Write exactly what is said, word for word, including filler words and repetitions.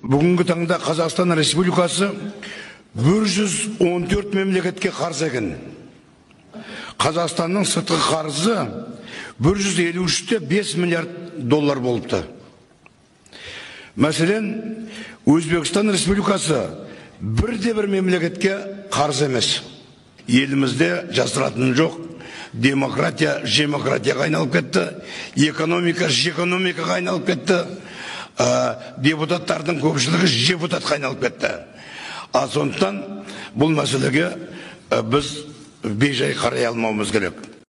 бүгінгі таңда Қазақстан Республикасы бір жүз он төрт мемлекетке қарыз екен. Қазақстанның сыртқы қарызы бір жүз елу үш те бес миллиард доллар болыпты. Мәселен, Өзбекстан Республикасы бірде-бір мемлекетке қарыз емес. Елімізде жасыратын жоқ, демократия жемократияға айналып кетті, экономика жекономикаға айналып кетті, депутаттардың көпшілігі депутатқа айналып кетті. А сондықтан бұл мәселеге біз бейжай қарай алмауымыз керек.